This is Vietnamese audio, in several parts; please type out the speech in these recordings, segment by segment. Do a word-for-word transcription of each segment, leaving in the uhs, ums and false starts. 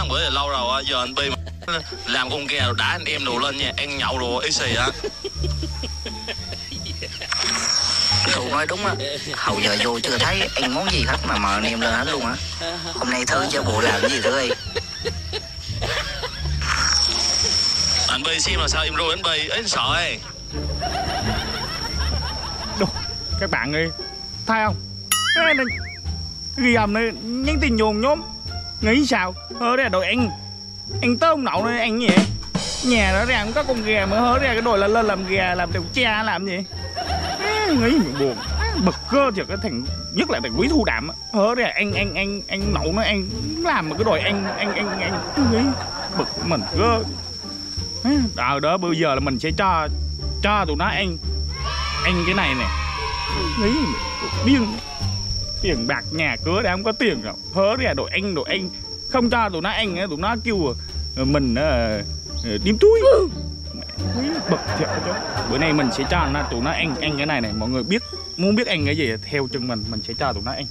thằng bữa giờ lâu rồi, giờ anh Bi làm con gà đá anh em đồ lên nha, ăn nhậu đồ ý xì á. Cậu nói đúng á, hầu giờ vô chưa thấy ăn món gì hết mà mời anh em lên hết luôn á. Hôm nay thử cho bộ làm cái gì thử đi. Anh Bi xem là sao em rồi anh Bi, ấy sợ ấy. Đồ, các bạn ơi, thấy không? Cái này ghi âm này nhắn tin nhồn nhóm. Nghĩ sao? Hớ ra đội anh anh tôm nậu này anh gì vậy? Nhà đó ra cũng có con gà mà hớ ra cái đội là lên làm gà làm điều cha làm gì? À, nghĩ buồn bực cơ cho cái thằng, nhất là thằng Quý Thu Đạm á. Hớ ra anh anh anh anh nậu nó anh làm một cái đội anh anh anh anh nghĩ bực mình cơ. Đó đó bây giờ là mình sẽ cho cho tụi nó ăn ăn cái này nè. Nghĩ điên, tiền bạc nhà cửa đã không có tiền rồi, hớ ra đồ ăn đồ ăn không cho tụi nó ăn, tụi nó kêu mình uh, điếm túi. Quý bực thiệt chứ. Bữa nay mình sẽ cho nó tụi nó ăn ăn cái này này, mọi người biết muốn biết ăn cái gì theo chân mình mình sẽ cho tụi nó ăn.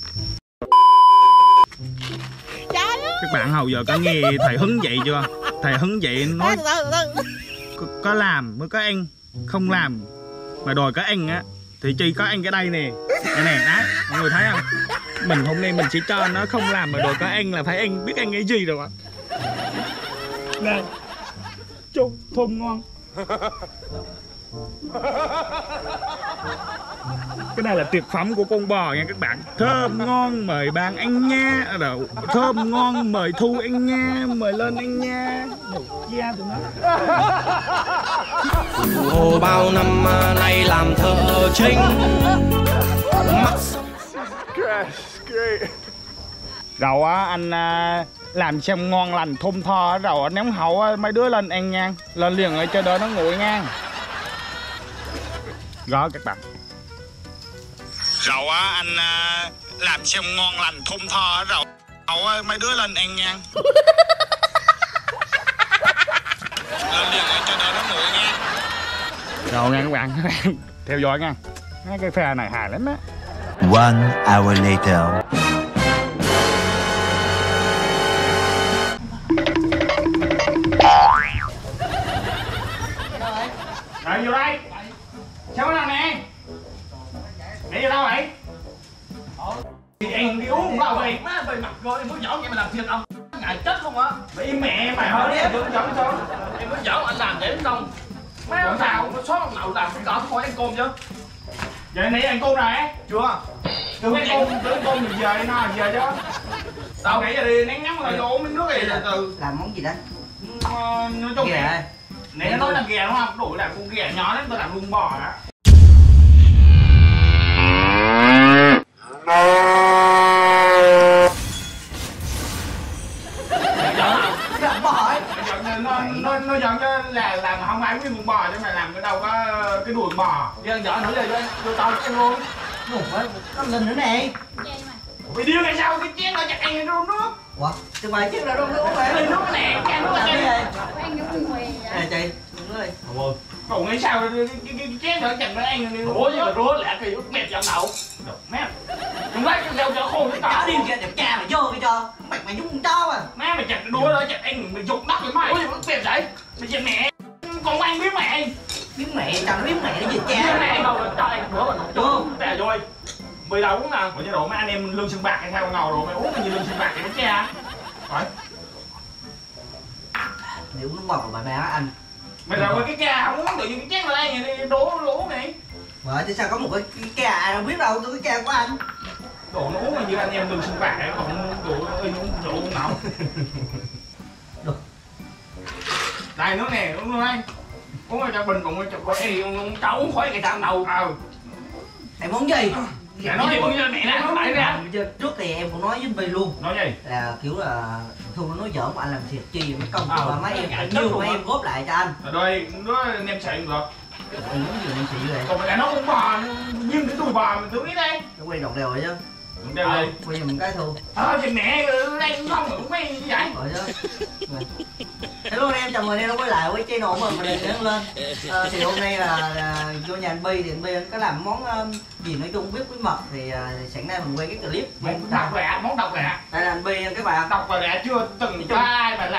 Các bạn hầu giờ có nghe thầy Hứng dạy chưa? Thầy Hứng dạy nói có, có làm mới có ăn, không làm mà đòi có ăn á thì chỉ có ăn cái đây nè, cái này đó, mọi người thấy không? Mình hôm nay mình chỉ cho nó không làm mà đòi có ăn là phải ăn, biết ăn cái gì rồi ạ. Nè, chốt thơm ngon. Cái này là tuyệt phẩm của con bò nha các bạn. Thơm ngon mời bạn ăn nha. Rồi, thơm ngon mời Thu ăn nha. Mời lên ăn nha. Đồ cha tụi nó. Hồ bao năm nay làm thợ chính. Rồi á anh làm xem ngon lành thơm tho rồi ném hậu mấy đứa lên ăn nha. Lên liền lại cho đỡ nó nguội nha. Đó các bạn. Rồi á anh làm xem ngon lành thơm tho rồi hậu mấy đứa lên ăn nha. Lên liền lại cho đỡ nó nguội nha. Rồi nha các bạn, các bạn theo dõi nha. Cái pha này hài lắm á. One hour later. Rồi vô đây. Sao cái nào nè? Để vô đâu vậy? Thì em đi uống đâu vậy? Má mày mặt rồi em muốn giỡn vậy mà làm thiệt không? Ngày chết không hả? Mày im mẹ mày thôi đi, em đừng giỡn sao? Em muốn giỡn anh làm để xong. Má làm sao? Nó xót ông nào làm cái đó thôi ăn cơm chứ. Vậy nãy ăn cơm rồi? Chưa. Đừng ăn cơm, đừng ăn cơm mình giờ đi nó giờ chứ. Tao nãy giờ đi nén ngắm rồi vô uống miếng nước đi từ từ. Làm món gì đấy? Ờ, nói chung gà. Nãy nó nói là gà đúng không? Đủ làm con gà nhỏ lắm, tao làm luôn bò đó. Làm bò ấy. Nó nó nó giận cho là làm không ai biết con bò chứ mày làm cái đâu có cái đuôi bò. Dân vợ nữa rồi vô tao ăn luôn. Ủa, năm lần nữa nè. Mày điêu này sao cái chén nó chặt ăn rôn nước. Ủa, chứ mày chứ là rôn nước mà. Lên nước nè, can nước làm lên. gì vậy? Ăn giống nguyên mì vậy. Nè chị, đừng nói đi. Cậu nghĩ sao cái cái chén nó chặt nó ăn đi. Ủa gì mà rúa lẹ kỳ mệt giận đậu. Mẹ. Đừng lấy cái leo cho khô cái Chó tao. điên kìa, đẹp cha mày vô cái cho. Mày mày giống con chó à. Má mày chặt cái đuôi đó chặt ăn mày dục đất vậy mày. Ủa gì mà mệt vậy? Mày chặt mẹ. Còn ăn biết mẹ. Biết mẹ, tao nó biết mẹ nó gì Biết cha. mẹ đâu rồi cho ăn bữa mình Vô. Tè rồi. Mày đâu uống nào? Bởi chế độ mấy anh em lương sân bạc hay sao ngầu rồi mày uống cái gì lương sân bạc vậy đó cha. Rồi. Nếu nó bò của bà ba anh. Mày rồi cái cha không uống tự nhiên cái chén nó ăn vậy đi đố nó uống này. Vậy chứ sao có một cái cái à đâu biết đâu, tôi cái cha của anh. Đồ nó uống là như anh em lương sân bạc còn đồ ơi uống rượu uống nào. Được. Đây nước nè, uống nước đây. Uống cho bình bụng cho có đi cháu uống khói ngày sao đầu. Ờ. Em muốn gì? Dạ nói gì con mẹ nè, nó lại ra. Trước thì em cũng nói với Bi luôn. Nói gì? Là kiểu là Thu nó nói giỡn mà anh làm thiệt chi mấy công Ờ, của mấy em cái nhiều của mà em góp lại cho anh. Rồi đây, nó nem xịn được. Em muốn gì em xị vậy? Còn mẹ nó cũng bò, nhưng cái đùi bò mình tự biết đây. Nó quay đồng đều rồi chứ. Đều đi. Quay giùm cái Thu. Ờ thì mẹ đây cũng không mà cũng quay như vậy. Rồi chứ. Hello anh em, chào mừng anh em đã quay lại với channel của mình, mình đang lên. À, thì hôm nay là, là vô nhà anh Bi thì anh Bi có làm món um, gì nói chung biết với mật thì uh, sẵn nay mình quay cái clip Món độc lạ, món độc lạ. đây là anh Bi các bạn. Độc và lạ chưa từng có ai mà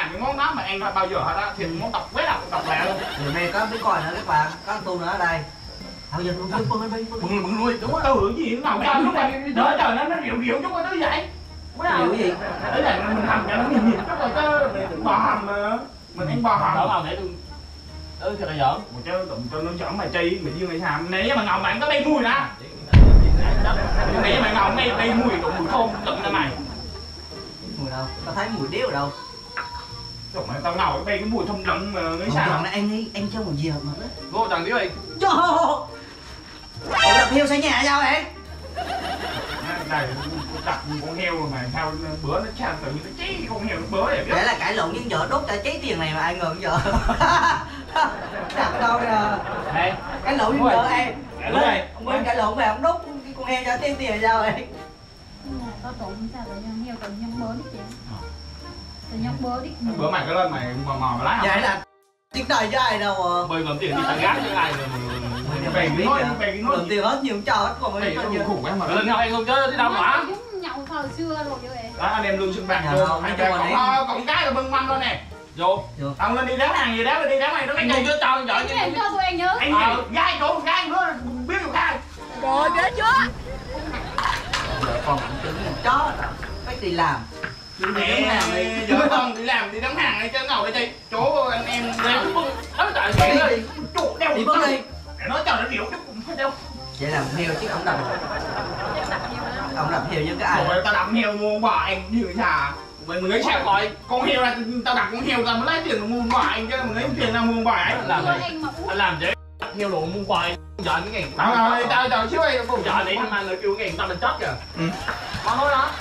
anh bao giờ hết á thì muốn đọc quét đọc đọc lẹ luôn. Điều này có biết coi nữa các bạn, có con tu nữa ở đây. Thôi giờ tôi phân phân phân Bừng bừng lui đúng không? Ừ gì nó ngầu ra lúc này đỡ trời nó nó rượu rượu chút nó vậy. Điều gì? Đấy là mình hầm cho nó nhìn nhìn chút rồi chứ bò hầm mà mình ăn bò hầm. Đỡ vào để tôi ừ cho nó giỡn. Một chứ tụi tôi nó chọn mày chi mày riêng mày xàm nếu mà ngầu bạn có bay mùi nè. Nếu mà ngầu mày bay mùi đụng mùi thơm lụm ra mày. Mùi đâu? Tao thấy mùi điếu ở đâu? Trời mày tao ngầu bay cái mùi thơm lụm mà nghĩ sao? Còn này anh ấy anh cho mùi gì hợp mà đó. Vô thằng điếu đi. Trời ơi. Ủa đập heo xây nhà sao vậy? Này đặt con heo mà sao bữa nó chăn tự nhiên nó cháy con heo nó bớ vậy. Để là cãi lộn với vợ đốt cả cháy tiền này mà ai ngờ vợ. Đặt đâu nè. Đây. Cãi lộn với vợ em. Đúng rồi. Ông Nguyên cãi lộn về ông đốt cái con heo cho tiền tiền sao vậy? Có tụng sao tự nhiên heo tự nhiên bớ đi chị. Tự nhiên bớ đi. Bữa mày cái lên mày mò mò mà lái không? Vậy là tiếng đời cho ai đâu à. Bơi ngầm tiền đi tao gác cái này rồi mà. Về cái nói về cái nói Lần tiền hết nhiều cho hết còn thì mấy nó con chưa. khủng quá mà. Lên nhau anh không chứ đi đâu mà. Giống nhậu thời xưa rồi vậy. Đó anh em lương sinh bạc Dạ vô. không, Anh cho còn mình còn còn cái là bưng mâm luôn nè. Vô. Ông lên đi đá hàng gì đá lên đi đá mày nó Anh cái không gì? chứ tao giỡn Anh em cho tụi em nhớ. Anh gì? Gái chỗ gái nữa biết được khai. Rồi ghê chưa? Vợ con cũng chứng chó phải đi làm. Mẹ vợ con đi làm đi đóng hàng hay chứ ngầu đây chơi chỗ anh em Đéo bưng. Áo tại Đi mẹ đi đi. chuột đeo đi bước đi. để nói cho nó hiểu chứ cũng phải đâu. Vậy làm heo chứ ông đập. Ông đập heo với cái ai? Rồi tao đập heo mua bò anh như sao? Mình mình nghĩ sao rồi? Con heo là tao đặt con heo tao mới lấy tiền mua bò anh chứ mình lấy tiền nào mua bò ấy. Làm vậy. Anh làm vậy. Heo đồ mua quài. Giỡn cái ngàn. Tao rồi tao tao xíu đây không Giỡn đi mà người kêu ngàn tao mình chết kìa. Mà nói đó.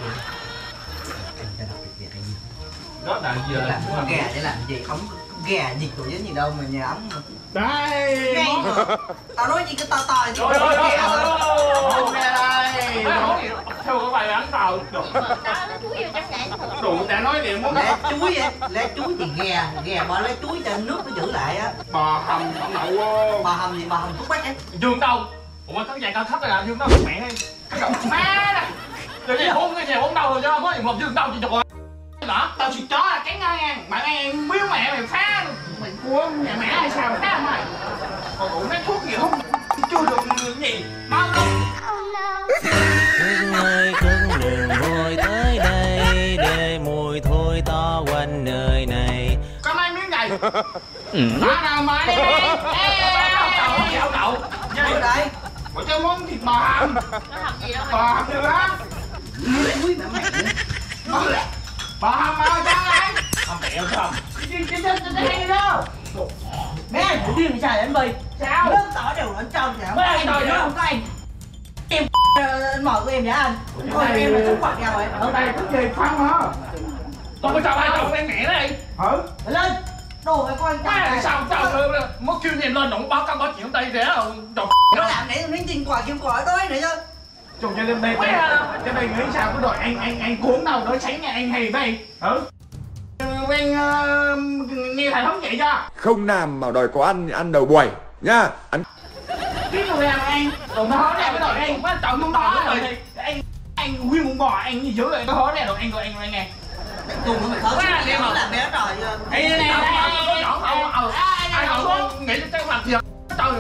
Đó là gì Làm là con gà để làm gì? Ông gà dịch tụi với gì đâu mà nhà ông. đây. Tao nói gì cái to to gì Rồi rồi rồi. Ok đây. Theo cái bài bán tàu. Tao nó chuối vô trong gậy. Đủ đã nói điểm muốn Lé chuối vậy, lé chuối thì gà, gà bỏ lé chuối cho nước nó giữ lại á. bò hầm ông đậu. Bà hầm gì bà hầm thuốc bắc ấy. Dương Đông. Ủa tao dạy cao thấp là Dương Đông mẹ hay. Cái đầu má nè. Rồi gì bốn cái gì bốn đâu rồi cho có gì một Dương Đông chị chụp. Đó, Tao chỉ chó là cánh ngang. Mà em biết mẹ mày phá mày của nhà mẹ hay sao mà phá mày. Còn đủ mấy thuốc gì không chưa được gì. Mau không. Cưng ơi cưng đừng vội tới đây để mùi thôi to quanh nơi này. Có mấy miếng này. Đó nào mà đi đi. Ê Ông đậu. Ở đây. Ủa cho món thịt bò hầm. Nó hầm gì đâu Bò hầm nữa đó. Chuối mẹ mẹ. Bò bò hầm mà sao đây? Không mẹ không. Chứ chứ chứ chứ hay đâu. Mẹ tự nhiên sao anh Bì? Sao? Nước tỏ đều ở trong vậy. Mấy anh đòi nữa. Không có anh. Em anh mời của em vậy anh. Coi em là xuất mặt ra rồi. Ở đây có gì không hả? Tôi có chồng hai chồng em mẹ đây. Hử? Lên. Đồ phải coi Má anh. sao sao mất kêu em lên đụng báo cáo báo chuyện đây rẻ rồi. Đồ Nó làm để tôi tiền quà kim quà đói nữa chứ. Chồng cho lên đây đây. Cho đây nghĩ sao có đội anh anh anh cuốn đâu đó tránh nhà anh hay đây. Hử? Quen nghe thầy thống vậy chưa? Không làm mà đòi có ăn ăn đầu buổi nhá. Ăn Biết người làm anh. Đồ nó hớ này với đội anh. má chồng không Đó đó rồi. rồi. Anh anh nguyên một bò anh gì dữ rồi nó hớ này rồi anh rồi anh rồi anh nghe. Cùng nó mày khó Quá chịu em nó à. làm bé rồi. Đây đây đây. Nhỏ không ờ. Ai không nghĩ chắc mặt thiệt. Trời.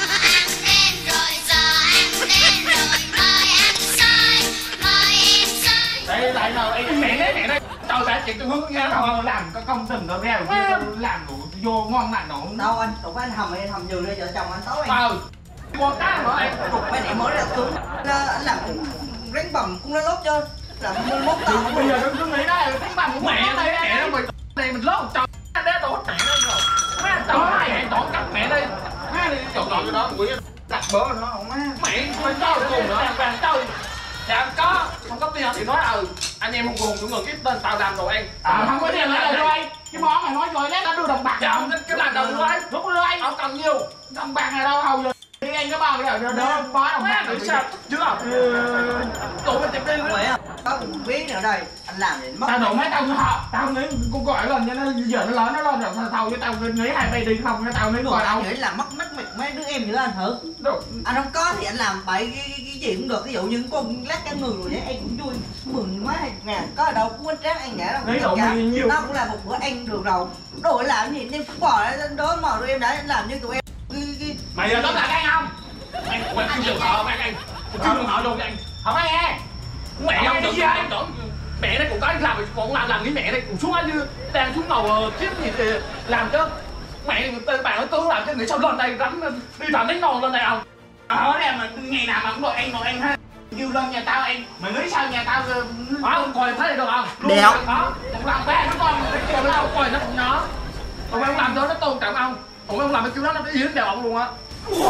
Đây lại nào em mẹ đấy mẹ đây. Trời đã chuyện tôi hướng nghe đâu. Làm cái công tình nó ra rồi làm đủ vô ngon lành nổ. Đâu anh, đụng anh hầm anh hầm giường ra vợ chồng anh tối anh. Ờ. Con cá mà anh. Đụng mấy điểm mới ra xuống. Anh làm rắn bầm cũng nó lốt cho. Làm mười mốt tàu. Bây giờ cứ nghĩ đó tính bằng của Mẹ đây mẹ nó mày này mình lớn một trời. Đế tổ mẹ nó rồi. Má tao hai mẹ tỏ cắt mẹ đây. Má đi chọn chọn cho nó quỷ. đặt bữa nó không á. Mẹ phải cho cùng nữa vàng chơi. Dạ có, không có tiền thì nói ừ anh em không cùng những người cái tên tao làm đồ ăn. À không có tiền lại rồi. Cái món mày nói rồi đấy nó đưa đồng bạc. Dạ không cái làm đầu đưa anh. Đúng rồi anh. Ông cần nhiêu? Đồng bạc này đâu hầu giờ. Đi anh có bao giờ đỡ bó đồng bạc Má sao chứ à? Tụi mình tìm đi Vậy à, có một biết nữa đây, anh làm để mất. tao đổ mấy tao họ tao nghĩ cô gọi lần cho nó giờ nó lớn nó lo rồi thầu cho tao nghĩ hai bay đi không cho tao nghĩ gọi đâu. Nghĩ là mất mất mệt mấy đứa em nữa anh thử. Đồ. Anh không có thì anh làm bậy cái, cái, cái cái gì cũng được, ví dụ như con lát cá ngừ rồi nhé, em cũng vui mừng quá nè, có ở đâu cũng bánh tráng ăn nhã đâu, Đấy, đồ mình nhiều. nó cũng là một bữa ăn được rồi, đổi làm gì em cũng bỏ ra đó mà tụi em đã làm như tụi em. Mày giờ tóm lại anh không? Anh quên kêu đường họ anh anh, kêu đường họ luôn anh, không ai nghe. Mẹ ông tưởng anh tưởng mẹ đây cũng có anh làm cũng làm làm cái mẹ đây cũng xuống anh như đang xuống ngầu tiếp gì thì làm chứ. Mẹ bạn nói tôi làm chứ nghĩ sao lên đây rắn đi vào đánh nồi lên đây không? Ở đây mà ngày nào mà cũng đội anh đội anh ha. Kêu lên nhà tao anh, mày nghĩ sao nhà tao không coi thấy được không? Đéo. Đó, cũng làm bé nó con kêu nó đâu coi nó cũng nó. Tụi em không làm cho nó tôn trọng ông. Tụi em không làm cái kiểu đó nó ý đến đều ông luôn á.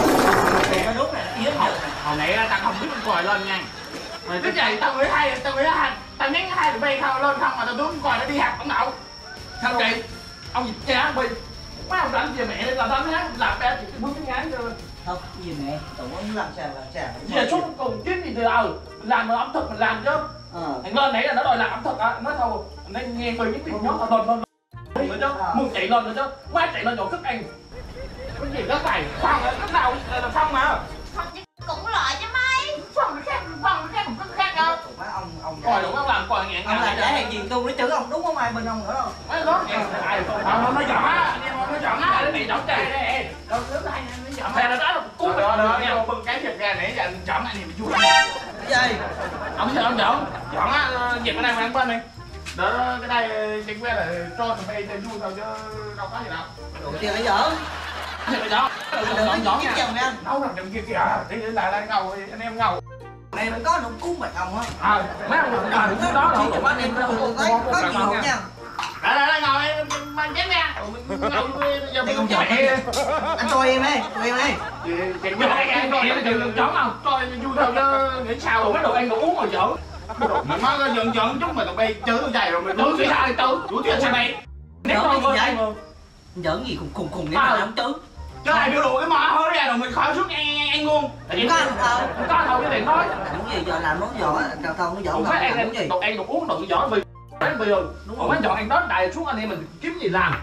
Nó đúng này, ý Hồi, hồi nãy tao không biết con còi lên nha. Mày tức vậy tao nghĩ hai, tao nghĩ hai, tao nhắn hai tụi bay không lên không mà tao đứng con còi nó đi học ông đậu. Sao vậy? Ông gì cha bị mấy ông đánh về mẹ làm tao hát làm bé chỉ bước cái ngán cho. Không, cái gì mẹ, tụi nó làm sao làm sao. Về xuống cùng kiếm gì từ đầu, làm ẩm thực mình làm chứ. Ờ. Thằng lên nãy là nó đòi làm ẩm thực á, nói thôi, nó nghe từ những tiếng nhót lên lên lên nữa chứ, muốn chạy lên nữa chứ, quá chạy lên chỗ thức ăn. Cái gì đó này, xong rồi lúc nào là xong mà. Cũng lợi cho mấy. Xong cái khác, xong cái khác, một cái khác đâu. Mấy ông ông Coi đúng không làm coi ngàn ông làm giá hàng gì tu nó chữ ông đúng không ai bên ông nữa đâu. mấy đó ai không nó chọn á, anh em nó chọn á, nó bị chọn trời đây. Đâu lớn hai nó chọn. Thế là đó là cú đó đó nha, bưng cái thịt ra nãy giờ anh chọn anh em vui. Cái gì? Ông sao ông chọn? Chọn á, dẹp cái này mà ăn bên này. Đó cái đây chừng que là cho tụi bay chơi vui thôi chứ đâu có gì đâu. Đồ tiền nó dở. Thì bây giờ Đừng có chọn chồng nha. nấu làm đừng kia kìa, đi lại lại ngầu anh em ngầu. Này mình có đủ cú mệt ông á. À, mấy ông làm cái đó Chỉ đâu cho anh em có có gì không nha. Đây đây đây ngồi mang chén nha. Ngồi giờ mình không mẹ. Anh cho em đi, cho em đi. Chị cho anh ăn coi nó đừng chóng không? Coi vui thôi chứ nghĩ sao rồi mấy đồ ăn đồ uống rồi giỡn. Mày má có giận giận chút mà tụi bay chửi tụi chạy rồi mày tưởng nghĩ sao tao chủ chuyện sao mày? Giỡn cái gì vậy? Giỡn gì cùng cùng cùng để mà làm chứ. Chứ ai biểu đồ cái mỏ hơi ra rồi mình khỏi xuống ăn ăn luôn. Có ăn đâu. Có đâu cái tiền nói. Đúng gì giờ làm nó giỏi, đào thông nó giỏi Không phải ăn ăn đồ ăn đồ uống đồ giỏi vì đến bây giờ còn mấy chọn ăn đó đại xuống anh em mình kiếm gì làm.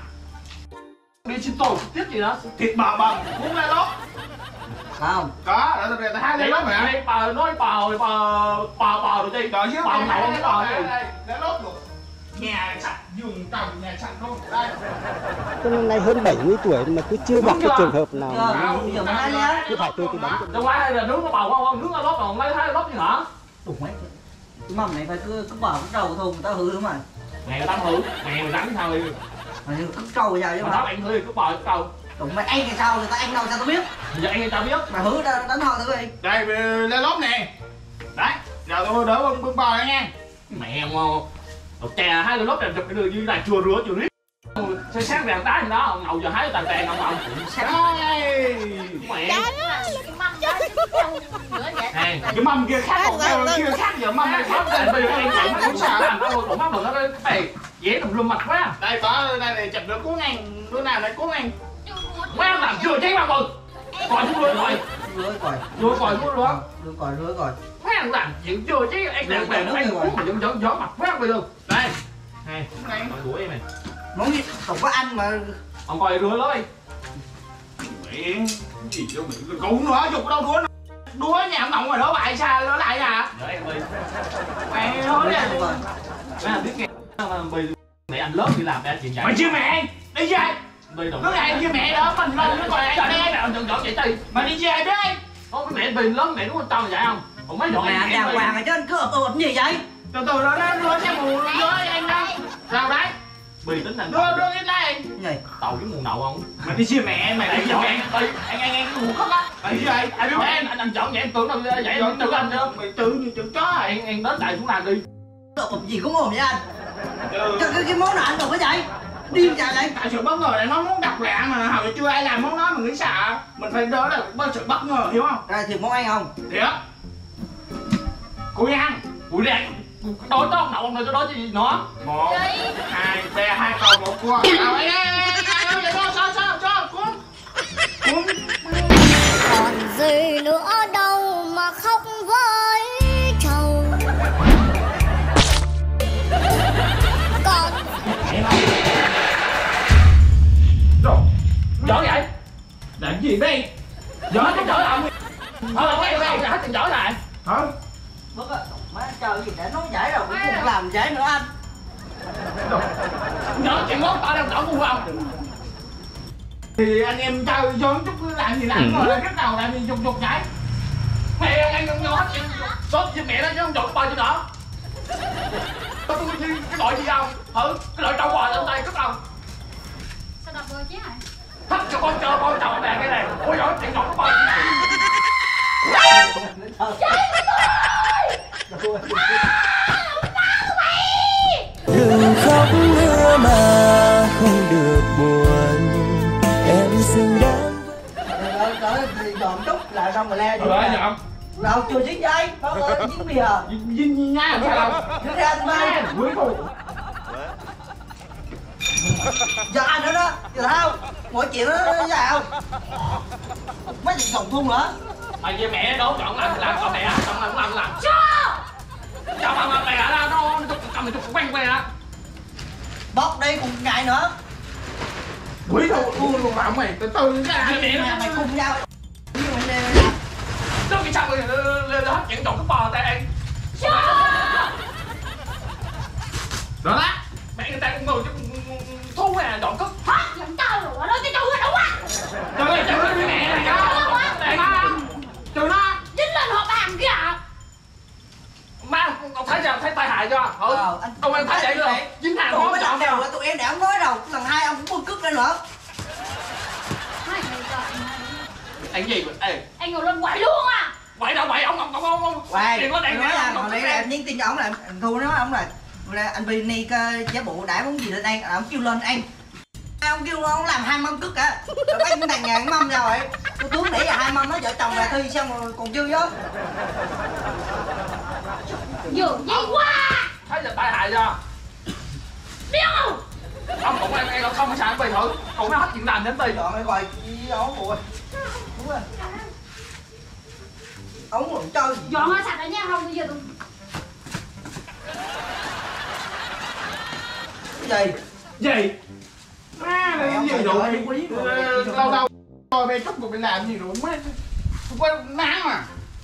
Đi xin tôi tiếp gì đó thịt bò bò muốn ra lót không có để tôi hai lấy lót mẹ bò nói bò bò bò bò rồi đi rồi chứ bò nậu cái bò gì để lót được nhà sạch giường trồng nhà sạch luôn đây Tôi năm nay hơn bảy mươi tuổi mà cứ chưa gặp cái trường hợp nào mà giờ mà nói nhá. cứ phải tôi cái bánh. đâu qua đây là nướng cái bò không không nướng cái lót còn lấy hai lót gì hả Đụng mấy cái mầm này phải cứ cứ bỏ cái đầu thôi người ta hư lắm rồi. mẹ người ta hử mẹ người đánh sao đi Mà cứ trâu vào chứ mà mà. đó anh hử cứ bò cái cầu Đụng mày ăn thì sao người ta ăn đâu sao tao biết. giờ anh tao biết Mà hư ra đánh thôi thử đi. đây lên lót nè đấy giờ tôi đỡ bưng bưng bò đây nha mẹ ngon chè hai cái lót đẹp chụp cái đường như này chùa rửa chùa riết sáng sáng đèn đá gì đó ngầu giờ hái tàn tàn ngầu ngầu mẹ này cái mâm kia khác còn cái kia khác giờ mâm này khác đây bây giờ anh chạy mà cũng sao làm đâu còn mắm được nó cái dễ tùm lum mặt quá đây có đây này chụp được cuốn ăn đứa nào này cuốn ăn mấy em làm chưa cháy bao bừng còn chúng tôi rồi Rưới coi. rửa còi của nó Rưới coi rưới coi. mấy anh làm chuyện chưa chứ anh làm bèn anh uống mà vẫn giỡn giỡn mặt mấy ông bây giờ đây này coi đuổi em này Món gì không có ăn mà. ông coi rửa lối miệng gì đâu miệng cũng nữa dục đâu đuối đuối nhà ông ngọng rồi đó bài sao nó lại à đợi em đi mày nói đi mày biết nghe mà bây mẹ anh lớn đi làm ra chuyện vậy mày chưa mẹ đi chơi bây giờ cái này chưa mẹ đó mình lên nó coi anh đây nào đừng dọn vậy tì mà đi chơi biết có cái mẹ bình lớn mẹ đúng con tao vậy không còn mấy dọn Mẹ đàng hoàng rồi chứ anh cứ ập ập gì vậy? từ từ đó nó đưa xe mù đưa anh đâu sao đấy bì tính là đưa đưa cái đây Gì? tàu cái mù nậu không mày đi chia mẹ mày lại cho mẹ anh anh anh anh mù khóc á mày gì vậy ai biết em anh anh chọn vậy em tưởng đâu vậy em tự anh nữa mày tự như chữ chó anh anh đến đại xuống làm đi Ập ập gì cũng ồn vậy anh? Cái, cái, cái món nào anh đụng cái vậy? Điên chạy lại. tại sự bất ngờ này nó món độc lạ mà hồi chưa ai làm món đó mình nghĩ sợ mình phải đó là có sự bất ngờ hiểu không Rồi thì món ăn không? thiệt cùi ăn cùi đen đối tao nậu ông này cho đó gì nữa một hai ba hai cầu một cua nào ấy đây sao sao sao sao cuốn cuốn còn gì nữa đâu mà khóc với chầu còn rồi giỏi vậy làm gì đi giỏi cái giỏi ông thôi là quay quay hết tiền giỏi lại hả? Bớt á, má trời gì để nói giải rồi cũng không làm giải nữa anh. Nhớ chuyện mốt tao đang đổ ngu không? Thì anh em chơi vô chút làm gì làm rồi cái đầu làm gì dục dục nhảy. Mẹ ăn không nhớ hết chuyện sốt với mẹ đó chứ không chọn bao nhiêu nữa. Tôi tôi cái đội gì không? Thử cái đội trâu bò lên tay cất không? Sao đập bờ chứ hả? Thích cho con chơi con chồng mẹ cái này. Ôi giời chuyện chọn có bao nhiêu. Đừng khóc nữa mà không được buồn, em xứng đáng. Rồi rồi thì dọn chút là xong rồi le. Rồi dọn. Đâu chưa dính dây, thôi ơi dính bây giờ. Dính nha, phải không? Dính ra anh bay. Quý phụ. Giờ anh nữa đó, giờ sao? Mọi chuyện nó nó sao? Mấy chuyện cộng thun nữa. À về mẹ đố chọn làm làm con mẹ chọn làm làm làm. Chọn làm làm mẹ ra nó nó cầm chụp quen quen á. Bóc đi cùng ngày nữa. Quý phụ thua luôn mà mày từ từ cái Anh mẹ mày cùng nhau. Nó cái sao lên lên hết chuyện chọn cái bò tay anh. Đó đó. Mẹ người ta cũng ngồi chứ thú à chọn cất. Hả? Giọng tao rồi, nói cho tao rồi đúng á. Trời ơi trời ơi mẹ này đó. Mẹ nó. Trời nó. Dính lên hộp hàng kia à? Má ông thấy sao thấy tai hại chưa? Ừ. Ờ, anh Ông em thấy vậy chưa? Dính hàng không không chọn nào đâu. là tụi em đã không nói đâu. Lần hai ông cũng bưng cức lên nữa. Hai người cho anh Anh gì vậy? Ê. Anh ngồi lên quậy luôn à. Quậy đâu quậy ông ông ông ông ông. Quay, Tiền nó tôi đang nói là ông hồi nãy là em nhắn tin cho ông là thu nó ông là là anh Vini giá bộ đãi món gì lên ăn, là ông kêu lên ăn. Ông kêu ông làm hai mâm cức cả. Rồi cái thằng nhà cái mâm ra rồi. Tôi tướng để là hai mâm nó vợ chồng là thi xong rồi còn chưa vô. Dường dây quá. Thấy là tai hại chưa? Biết không? Ông cũng em em không có sao bây thử. Cũng nó hết chuyện làm đến bây. Chọn cái coi gì đó bụi. Đúng rồi. Ông còn chơi gì? Dọn nó sạch rồi nha, không bây giờ tôi cái gì? Gì? Má là cái gì rồi? Lâu lâu coi mẹ chút rồi mày làm gì rồi má. Không có nán mà.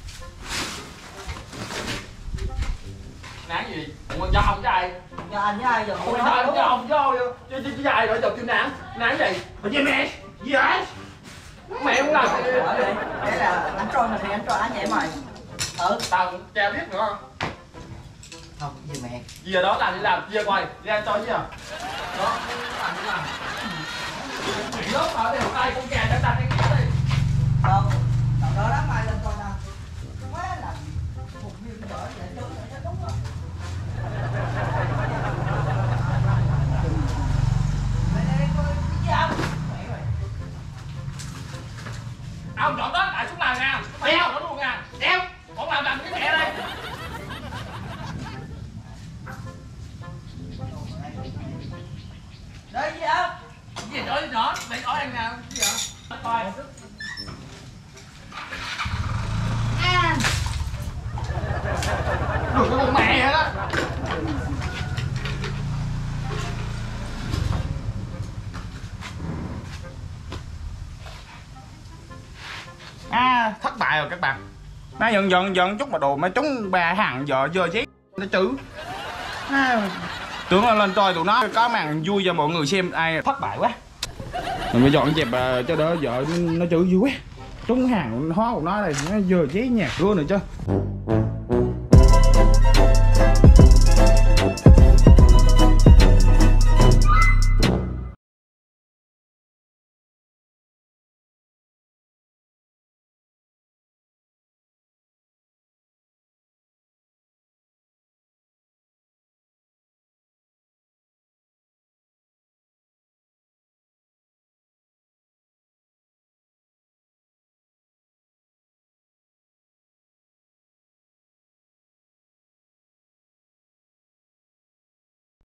Nán gì? Ủa do ông với ai? Do anh với ai giờ? Ủa do do ông với ông với với ai rồi giờ kêu nán? Nán gì? Gì mẹ? Gì vậy? Mẹ không làm gì. Thế là anh trôi thì anh trôi anh vậy mày. Ừ. Tao cha biết nữa không? Không, gì mẹ. Gì ở đó làm đi làm, kia coi, ra cho gì à? Đó, làm đi làm. Nghỉ lớp ở đây tay con gà đang đặt cái kia đi. Không, tao đó đám mai lên coi nào. Quá là một viên vỡ vậy chứ nó đúng rồi. Mày đây coi cái gì không? Mẹ mày. Ông chọn đó lại xuống làm nha. Đeo nó luôn nha. Đeo. Còn làm làm cái mẹ đây. Đây gì không? Cái gì nữa nữa, để hỏi anh nào, cái gì vậy? Coi. à. Đừng có con mẹ hết á. À, thất bại rồi các bạn. Nó dần dần dần chút mà đồ mà chúng bà hàng vợ giờ giấy nó chữ. À, tưởng là lên coi tụi nó có màn vui cho mọi người xem. Ai thất bại quá. Mình phải dọn dẹp uh, cho đỡ vợ nó chữ vui quá. Trúng hàng hoa của nó này nó giờ giấy nhà cửa nữa chứ.